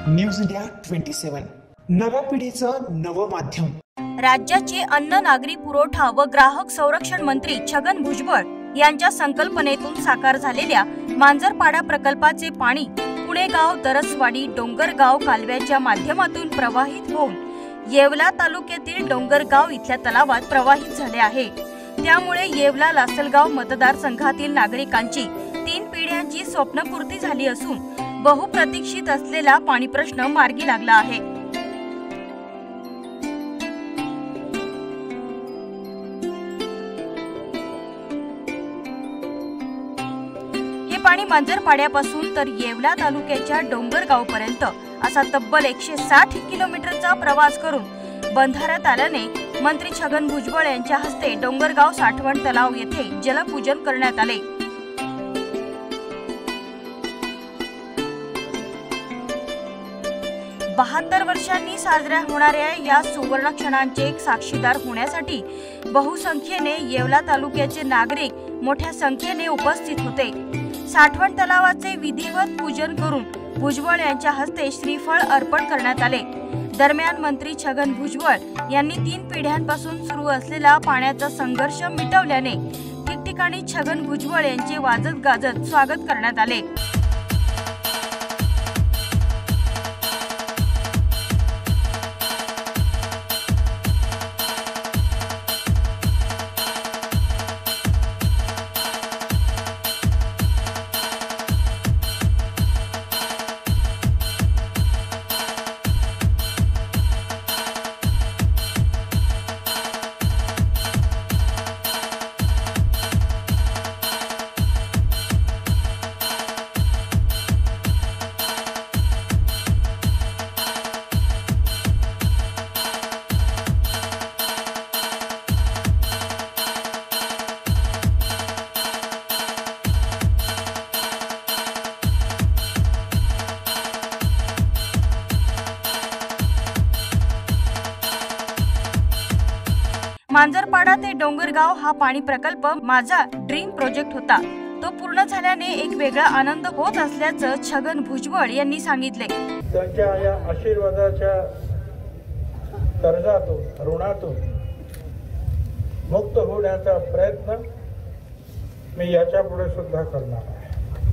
News India 27 नव्या पिढीचं नवं माध्यम। राज्याचे अन्न नागरी पुरवठा व ग्राहक संरक्षण मंत्री छगन भुजबळ यांच्या संकल्पनेतून साकार झालेल्या मांजरपाडा प्रकल्पाचे पाणी पुणेगाव दरसवाडी डोंगरगाव कालव्याच्या माध्यमातून प्रवाहित होऊन येवला तालुक्यातील डोंगरगाव इथल्या तलावात प्रवाहित झाले आहे। त्यामुळे येवला लासलगाव मतदारसंघातील नागरिकांची 3 पिढ्यांची स्वप्नपूर्ती झाली असून बहुप्रतीक्षित असलेला पाणी प्रश्न मार्गी लागला आहे। हे पाणी मांजरपाड्यापासून तर येवला तालुक्याच्या डोंगरगाव पर्यंत असा तब्बल 160 किलोमीटरचा प्रवास करून बंधाऱ्यात आल्याने मंत्री छगन भुजबळ यांच्या हस्ते डोंगरगाव साठवण तलाव येथे जलपूजन करण्यात आले। बहात्तर वर्षांनी साजऱ्या होणाऱ्या या सुवर्ण क्षणांचे एक साक्षीदार होण्यासाठी बहुसंख्येने येवला तालुक्याचे नागरिक मोठ्या संख्येने उपस्थित होते। साठवण तलावाचे विधिवत पूजन करून भुजबळ यांच्या हस्ते श्रीफळ अर्पण करण्यात आले। दरम्यान मंत्री छगन भुजबळ यांनी 3 पिढ्यांपासून सुरू असलेला पाण्याचा संघर्ष मिटवल्याने ठिकठिकाणी छगन भुजबळ यांचे वाजत गाजत स्वागत करण्यात आले। मांजरपाडा ते डोंगरगाव हा पाणी प्रकल्प माझा ड्रीम प्रोजेक्ट होता। तो पूर्ण झाल्याने एक वेगळा आनंद होत असल्याचं छगन भुजबळ यांनी सांगितले। त्यांच्या या आशीर्वादाच्या कर्जातून ऋणातून मुक्त होण्याचा प्रयत्न मी याच्या पुढे सुद्धा करणार आहे।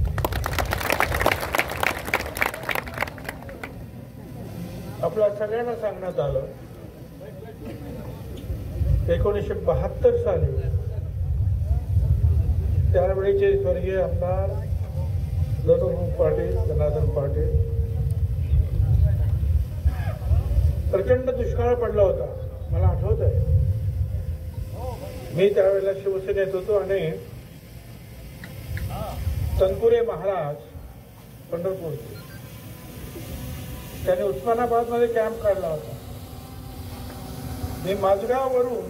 आपल्या सगळ्यांना सांगण्यात आलं 1972 साली त्यावेळेचे स्वर्गीय आमदार दत्तभाऊ पाटील जनार्दन पाटील प्रचंड दुष्काळ पडला होता। मला आठवत आहे मी त्यावेळेला शिवसेनेत होतो आणि तनपुरे महाराज पंढरपूरचे त्याने उस्मानाबाद मध्ये कॅम्प काढला होता। मी माझगाववरून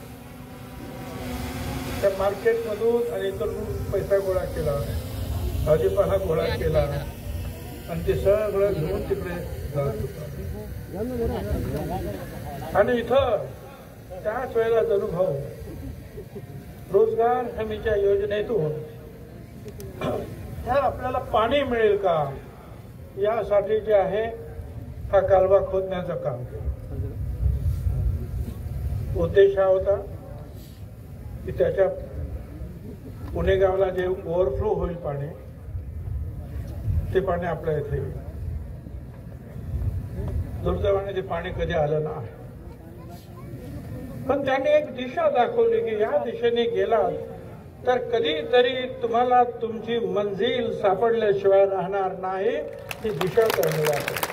त्या मार्केटमधून आणि इकडून पैसा गोळा केला, भाजीपाला गोळा केला आणि ते सगळं घेऊन तिकडे जात होता। आणि इथं त्याच वेळेला अनुभव रोजगार हमीच्या योजनेतून आपल्याला पाणी मिळेल का यासाठी जे आहे हा कालवा खोदण्याचं काम केलं। उद्देश हा होता की त्याच्या पुणेगावला जे ओव्हरफ्लो होईल पाणी ते पाणी आपल्या इथे येईल। दुर्दैवाने ते पाणी कधी आलं नाही, पण त्यांनी एक दिशा दाखवली की या दिशेने गेला तर कधीतरी तुम्हाला तुमची मंजिल सापडल्याशिवाय राहणार नाही ही दिशा त्यांनी दाखवली।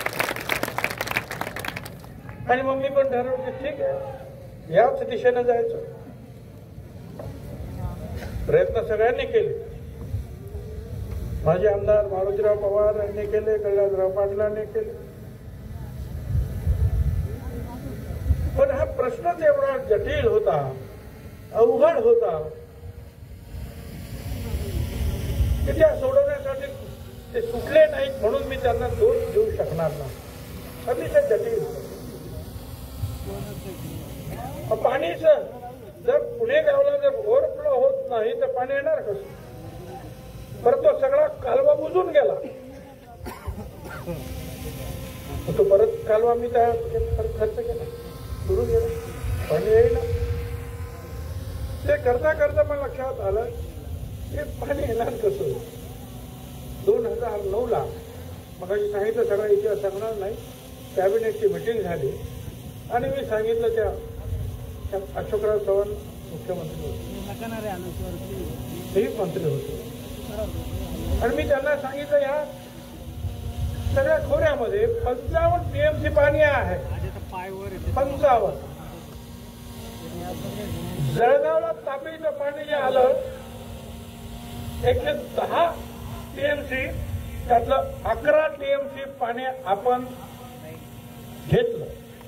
आणि मग मी पण ठरवलं की ठीक आहे याच दिशेने जायचं। प्रयत्न सगळ्यांनी केले, माझे आमदार मारुतीराव पवार यांनी केले, कैलासराव पाटलांनी केले, पण हा प्रश्नच एवढा जटिल होता, अवघड होता की त्या सोडवण्यासाठी ते सुटले नाहीत म्हणून मी त्यांना दोष देऊ शकणार नाही। अतिशय जटिल पाणीचं जर पुणेगावला जर ओव्हरफ्लो होत नाही तर पाणी येणार कसं? परत तो सगळा कालवा बुजून गेला। तो परत कालवा मी त्या परत खर्च केला, सुरू केला, पाणी येईना. ते करता करता मला लक्षात आलं की पाणी येणार कसं. 2009ला मग सांगितलं, सगळा इतिहास सांगणार नाही, कॅबिनेटची मिटिंग झाली आणि मी सांगितलं त्या अशोकराव चव्हाण मुख्यमंत्री होते, तेही मंत्री होते, आणि मी त्यांना सांगितलं या सगळ्या खोऱ्यामध्ये 55 TMC पाणी आहे. 55. जळगावला तापीचं पाणी जे आलं 110 TMC, त्यातलं 11 TMC पाणी आपण घेतलं.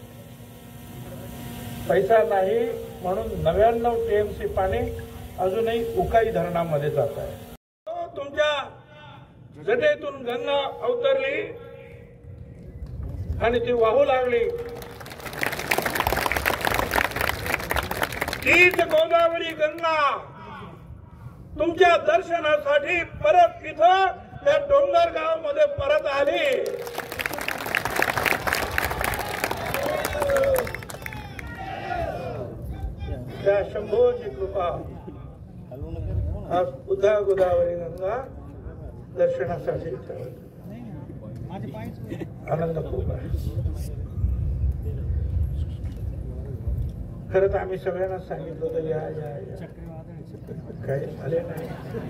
पैसा नाही म्हणून 99 TMC पाणी अजूनही उकाई धरणामध्ये जात आहे. तुमच्या जटेतून गंगा अवतरली आणि ती वाहू लागली. तीच गोदावरी गंगा तुमच्या दर्शनासाठी परत इथं त्या डोंगरगाव मध्ये परत आली. त्या शंभोची कृपा आज उद्या गोदावरी गंगा दर्शनासाठी आनंद खूप आहे. खरं तर आम्ही सगळ्यांना सांगितलं होतं या काही झाले नाही.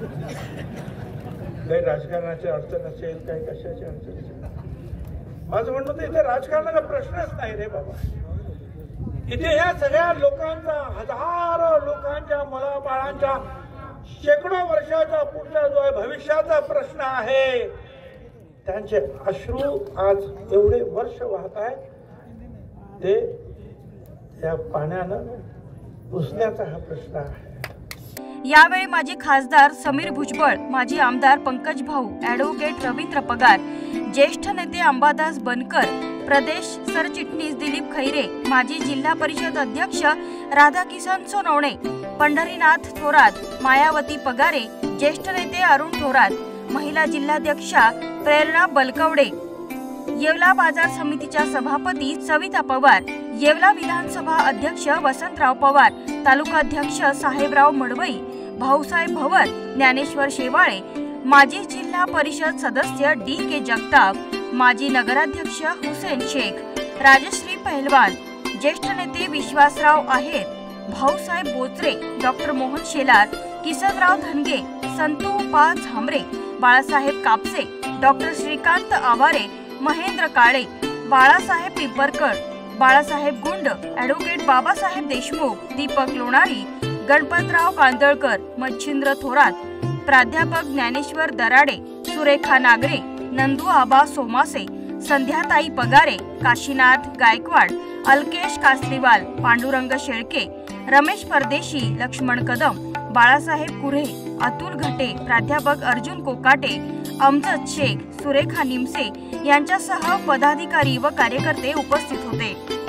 काही राजकारणाची अडचण असेल, काही कशाची अडचण असेल. माझं म्हणणं तर इथे राजकारणाचा प्रश्नच नाही रे बाबा. इथे ह्या सगळ्या लोकांचा, हजारो लोकांच्या, मुलाबाळांच्या शेकडो वर्षाचा पुढचा जो आहे भविष्याचा प्रश्न आहे. त्यांचे अश्रू आज एवढे वर्ष वाहत आहेत, ते या पाण्यानं पुसण्याचा हा प्रश्न आहे. यावेळी माजी खासदार समीर भुजबळ, माजी आमदार पंकज भाऊ, ॲडव्होकेट रवींद्र पगार, ज्येष्ठ नेते अंबादास बनकर, प्रदेश सरचिटणीस दिलीप खैरे, माजी जिल्हा परिषद अध्यक्ष राधाकिसन सोनवणे, पंढरीनाथ थोरात, मायावती पगारे, ज्येष्ठ नेते अरुण थोरात, महिला जिल्हाध्यक्षा प्रेरणा बलकवडे, येवला बाजार समितीच्या सभापती सविता पवार, येवला विधानसभा अध्यक्ष वसंतराव पवार, तालुकाध्यक्ष साहेबराव मडवई, भाऊसाहेब भवर, ज्ञानेश्वर शेवाळे, माजी जिल्हा परिषद सदस्य DK जगताप, माजी नगराध्यक्ष हुसेन शेख, राजश्री पहलवान, ज्येष्ठ नेते विश्वासराव आहेर, भाऊसाहेब बोचरे, डॉक्टर मोहन शेलार, किसनराव धनगे, संतू पा झांबरे, बाळासाहेब कापसे, डॉक्टर श्रीकांत आवारे, महेंद्र काळे, बाळासाहेब पिंपरकर, बाळासाहेब गुंड, ॲडव्होकेट बाबासाहेब देशमुख, दीपक लोणारी, गणपतराव कांदळकर, मच्छिंद्र थोरात, प्राध्यापक ज्ञानेश्वर दराडे, सुरेखा नागरे, नंदू आबा सोमासे, संध्याताई पगारे, काशीनाथ गायकवाड, अलकेश कासलीवाल, पांडुरंग शेळके, रमेश परदेशी, लक्ष्मण कदम, बाळासाहेब कुऱ्हे, अतुल घटे, प्राध्यापक अर्जुन कोकाटे, अमजद शेख, सुरेखा निमसे यांच्यासह पदाधिकारी व कार्यकर्ते उपस्थित होते.